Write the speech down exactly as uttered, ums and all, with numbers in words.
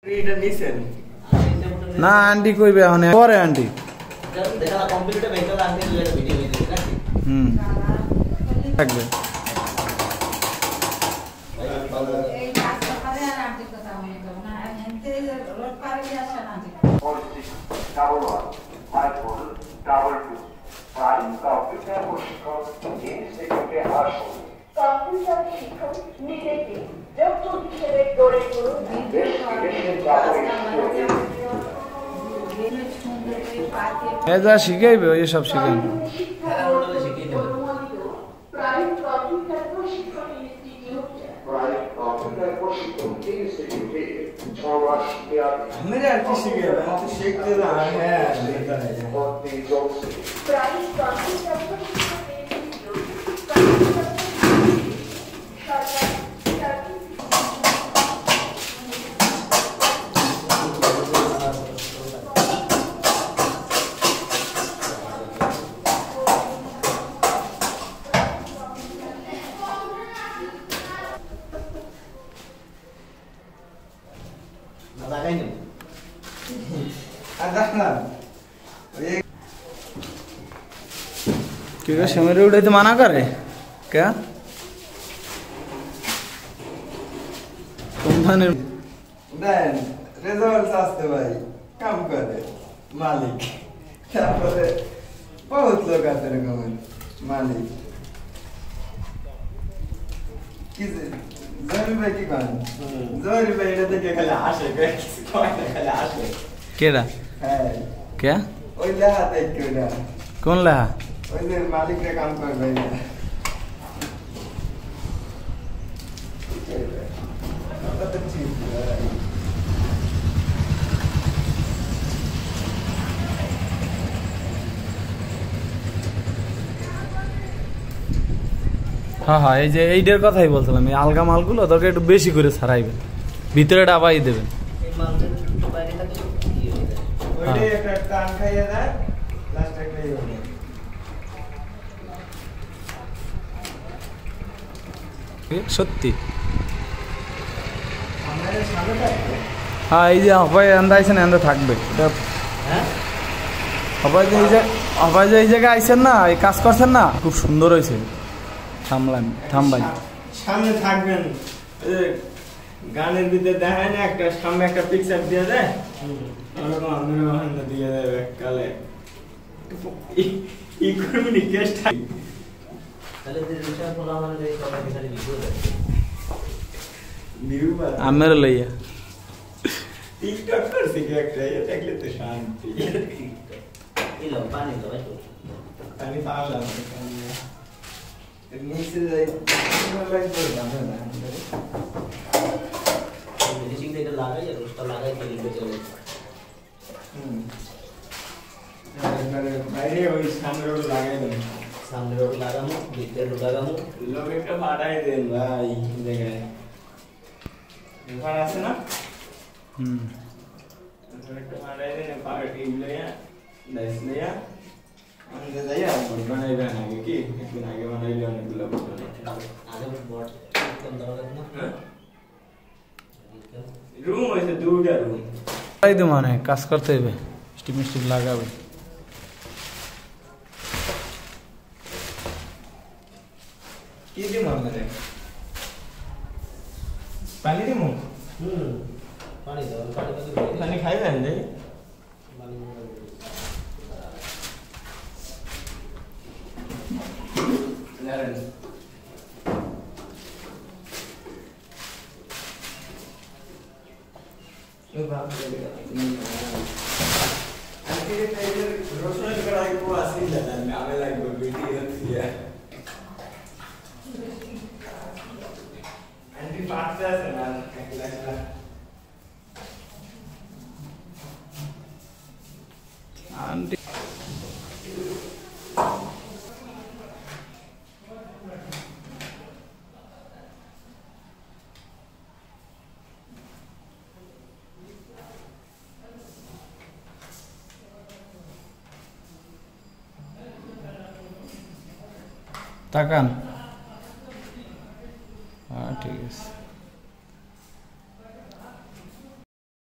এটা নিছেন না আন্টি কইবে এখন পরে আন্টি দেখা কম্পিউটার ভেক্টর আন্টি দুইটা ভিডিও দিতে নাকি হুম থাকবে এই কাজ করে আর আন্টি কথা মনে করো না এতে রোড পারে আসে না aunty double one, five four, double two. Prime computer প্রশিক্ষণ ইনস্টিটিউটে আসুন। কম্পিউটার শিক্ষণ নিজেকে যোগ্য হিসেবে গড়ে তুলুন। বেশ বিদেশের জাতীয় এজা শিখাইবে ওই সব শিখান প্রাইম কম্পিউটার প্রশিক্ষণ ইনস্টিটিউট প্রাইম কম্পিউটার প্রশিক্ষণ ইনস্টিটিউটে ছয় মাস মেয়াদী মেরে আর কি শিখে আমি তো শিখতে না হ্যাঁ ভর্তি চলছে প্রাইম কম্পিউটার প্রশিক্ষণ ইনস্টিটিউট क्यों शमेरे उड़े तो मना करे क्या कंपनी দেন রেজাল্ট আসতে ভাই কাম করে মালিক তারপরে বহুত লোক আছে এরকম মালিক কি জরি ভাই কি গান জরি ভাই এটা দেখে খালি আসে খালি আসে केड़ा হ্যাঁ क्या ওই লেহা দেখে ওটা कौन लहा ওই যে মালিক রে কাম করে ভাই हाँ हाँ এই যে এইটার কথাই বলছিলাম এই আলগা মালগুলো দরকার একটু বেশি করে ছাড়াইবেন ভিতরে ডাবাই দেবেন এই মালটা একটু বাইরে থাকে কি হয়ে যায় ওইটা একটা টান খাইয়ে দেয় লাস্ট একটা ইয়ে হয়ে সত্যি আমাদের সামনে থাকবে হ্যাঁ এই যে অপায় আন্দা আইসেন আন্দা থাকবে হ্যাঁ অপায় যে এই যে অপায় যে এই জায়গায় আইসেন না এই কাজ করছেন না খুব সুন্দর হয়েছে থামলাম থামবাই সামনে থাকবেন গানের ভিতরে দেখায় না একটা সামনে একটা পিকচার দিয়ে দেয় ওরকম আন্দোলন মহানন্দা দিয়ে দেবে কালে ই করবি নি কেসটা তাহলে যে রিচার্জ বলা আমাদের এই কথা ভিতরে ভিডিও দেয় নিউ বা আমের লইয়া টিকটক করছে কি একটা এটা দেখলে তো শান্তি এই লো পানি তো ভাই আমি পারলাম নিচে যাই লাইট করে দাও না মেডিসিন থেকে লাগাই আর ওটা লাগাই তো লিখে চলে হুম বাইরে ওই সামনে রোড লাগাই দেন সামনে রোড লাগামু ভিতরে রোড লাগামু লোক একটা বাড়াই দেন ভাই জায়গায় এবার আছে না হুম একটা বাড়াই দেন পার্টি লইয়া দাইস লইয়া আমাদের যাইয়া বানাইবেন আগে কি একদিন আগে বানাইলে অনেকগুলো আগে বড় কম দরকার না রুম হইছে দুটা রুম তাই তো মানে কাজ করতে হবে স্টিপ স্টিপ লাগাবে কি দিম আমাদের পানি দিম হুম পানি দাও পানি দাও পানি খাইবেন রে পানি জানেন তো বাপ রে আজকে এই রোশন করাই কো আসি জানেন আমি লাগবে ভিডিও দিয়া আন্টি পাঁচটা আছে না একলা একলা আন্টি তাকান হ্যাঁ ঠিক আছে